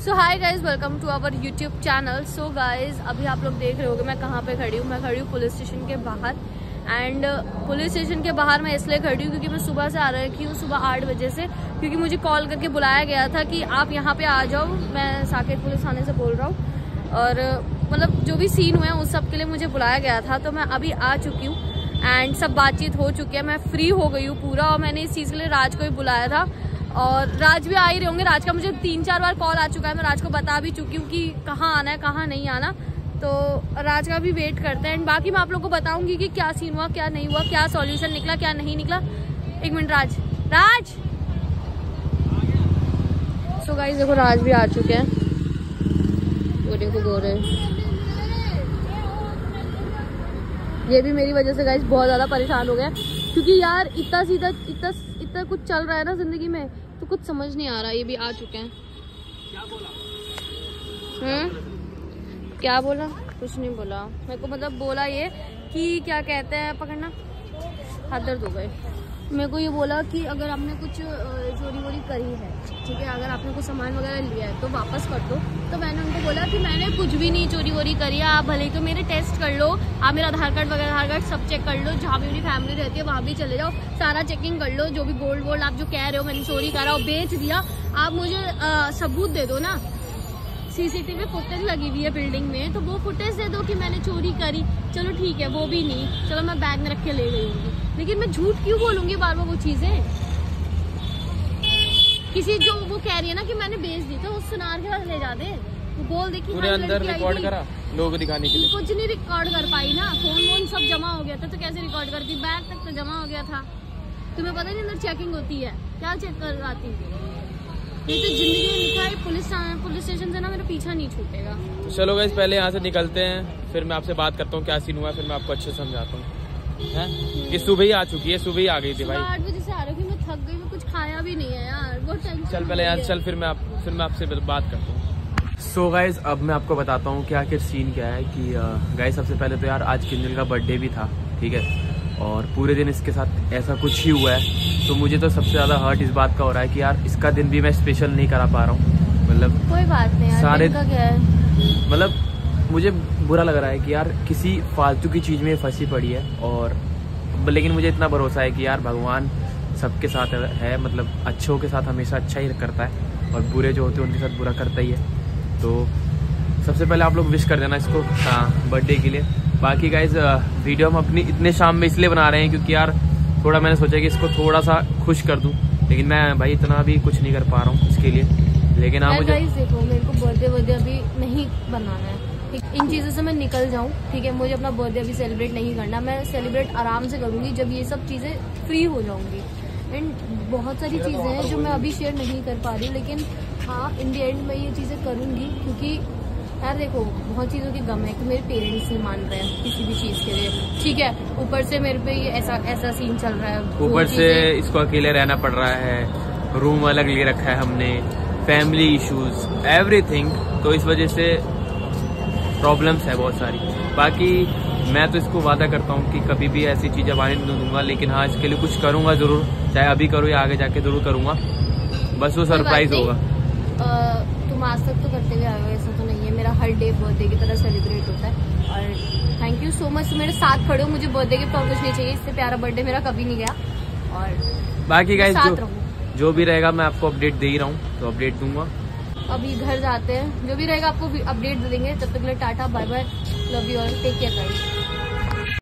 So hi guys, welcome to our YouTube channel. So guys, अभी आप लोग देख रहे होगे मैं कहाँ पे खड़ी हूँ। मैं खड़ी हूँ पुलिस स्टेशन के बाहर। एंड पुलिस स्टेशन के बाहर मैं इसलिए खड़ी हूँ क्योंकि मैं सुबह से आ रखी हूँ, सुबह 8 बजे से, क्योंकि मुझे कॉल करके बुलाया गया था कि आप यहाँ पे आ जाओ। मैं साकेत पुलिस थाने से बोल रहा हूँ और मतलब जो भी सीन हुए हैं उस सब के लिए मुझे बुलाया गया था। तो मैं अभी आ चुकी हूँ एंड सब बातचीत हो चुकी है, मैं फ्री हो गई हूँ पूरा। और मैंने इस चीज़ के लिए राज को भी बुलाया था और राज भी आ ही रहे होंगे। राज का मुझे 3-4 बार कॉल आ चुका है, मैं राज को बता भी चुकी हूँ कि कहाँ आना है कहाँ नहीं आना। तो राज का भी वेट करते हैं एंड बाकी मैं आप लोगों को बताऊंगी कि क्या सीन हुआ, क्या नहीं हुआ, क्या सॉल्यूशन निकला, क्या नहीं निकला। एक मिनट राज। सो गाइस देखो, राज भी आ चुके हैं। वो देखो गोरे, ये भी मेरी वजह से गाइस बहुत ज्यादा परेशान हो गए क्योंकि यार इतना कुछ चल रहा है ना जिंदगी में, तो कुछ समझ नहीं आ रहा। ये भी आ चुके हैं। क्या बोला? कुछ नहीं बोला मेरे को, मतलब बोला ये कि क्या कहते हैं, पकड़ना, हाथ दर्द हो गए। मेरे को ये बोला कि अगर आपने कुछ चोरी वोरी करी है, ठीक है, अगर आपने कुछ सामान वगैरह लिया है तो वापस कर दो। तो मैंने उनको बोला कि मैंने कुछ भी नहीं चोरी वोरी करी है, आप भले तो मेरे टेस्ट कर लो, आप मेरा आधार कार्ड सब चेक कर लो, जहाँ भी मेरी फैमिली रहती है वहाँ भी चले जाओ, सारा चेकिंग कर लो। जो भी गोल्ड आप जो कह रहे हो मैंने चोरी करा और बेच दिया, आप मुझे सबूत दे दो ना। सीसीटीवी फुटेज लगी हुई है बिल्डिंग में, तो वो फुटेज दे दो कि मैंने चोरी करी। चलो ठीक है, वो भी नहीं, चलो मैं बैग में रख के ले गई हूँ, लेकिन मैं झूठ क्यों बोलूंगी बार बार वो चीजें। किसी जो वो कह रही है ना कि मैंने बेच दी, तो उस सुनार के पास ले जा दे, वो बोल दे कि पूरे अंदर रिकॉर्ड करा लोगों को दिखाने के लिए। कुछ नहीं रिकॉर्ड कर पाई ना, फोन सब जमा हो गया था, तो कैसे रिकॉर्ड करती? बैग तक तो जमा हो गया था। तुम्हें पता नहीं अंदर चेकिंग होती है, क्या चेक कर आती? ये तो जिंदगी में लिखा है, पुलिस स्टेशन से ना मेरा पीछा नहीं छूटेगा। चलो गाइस, पहले यहाँ से निकलते हैं, फिर मैं आपसे बात करता हूँ क्या सीन हुआ, फिर मैं आपको अच्छे से समझाता हूँ। ये सुबह ही आ चुकी है, सुबह ही आ गई थी भाई। 8 बजे से आ रही हूँ, मैं थक गई, मैं कुछ खाया भी नहीं है यार, बहुत टेंशन। चल पहले यहाँ चल, फिर मैं आपसे बात करता हूँ। सो गाइस, अब मैं आपको बताता हूँ कि आखिर सीन क्या है। कि गाइस सबसे पहले तो यार आज किंजल का बर्थडे भी था, ठीक है, और पूरे दिन इसके साथ ऐसा कुछ ही हुआ है। तो मुझे तो सबसे ज्यादा हर्ट इस बात का हो रहा है कि यार इसका दिन भी मैं स्पेशल नहीं करा पा रहा हूँ। मतलब कोई बात नहीं यार, सारे का क्या है, मतलब मुझे बुरा लग रहा है कि यार किसी फालतू की चीज में फंसी पड़ी है। और लेकिन मुझे इतना भरोसा है कि यार भगवान सबके साथ है, मतलब अच्छों के साथ हमेशा अच्छा ही करता है और बुरे जो होते हैं उनके साथ बुरा करता ही है। तो सबसे पहले आप लोग विश कर देना इसको बर्थडे के लिए। बाकी गाइज वीडियो हम अपनी इतने शाम में इसलिए बना रहे हैं क्योंकि यार थोड़ा मैंने सोचा कि इसको थोड़ा सा खुश कर दूं, लेकिन मैं भाई इतना भी कुछ नहीं कर पा रहा हूँ इसके लिए। लेकिन हाँ, मुझे देखो, मेरे को बर्थडे अभी नहीं बनाना है, इन चीज़ों से मैं निकल जाऊँ, ठीक है। मुझे अपना बर्थडे अभी सेलिब्रेट नहीं करना, मैं सेलिब्रेट आराम से करूँगी जब ये सब चीज़ें फ्री हो जाऊँगी। एंड बहुत सारी चीज़ें हैं जो मैं अभी शेयर नहीं कर पा रही, लेकिन हाँ इन द एंड मैं ये चीज़ें करूँगी क्योंकि यार देखो बहुत चीज़ों की गम है कि मेरे पेरेंट्स नहीं मान रहे हैं किसी भी चीज़ के लिए, ठीक है। ऊपर से मेरे पे ये ऐसा सीन चल रहा है, ऊपर से इसको अकेले रहना पड़ रहा है, रूम अलग ले रखा है हमने, फैमिली इश्यूज, एवरीथिंग। तो इस वजह से प्रॉब्लम्स है बहुत सारी। बाकी मैं तो इसको वादा करता हूँ कि कभी भी ऐसी चीज़ें आने नहीं दूंगा, लेकिन हाँ इसके लिए कुछ करूँगा ज़रूर, चाहे अभी करूँ या आगे जाके ज़रूर करूँगा। बस वो सरप्राइज होगा। तुम आज तक तो करते हुए आए हो, ऐसा तो नहीं है। मेरा हर डे बर्थडे की तरह सेलिब्रेट होता है और थैंक यू सो मच मेरे साथ खड़े हो। मुझे बर्थडे गिफ्ट और कुछ नहीं चाहिए, इससे प्यारा बर्थडे मेरा कभी नहीं गया। और बाकी गाइस जो भी रहेगा मैं आपको अपडेट दे ही रहा हूँ, तो अपडेट दूंगा। अभी घर जाते हैं, जो भी रहेगा आपको अपडेट दे देंगे। तब तक के लिए tata bye bye, love you all, take care guys.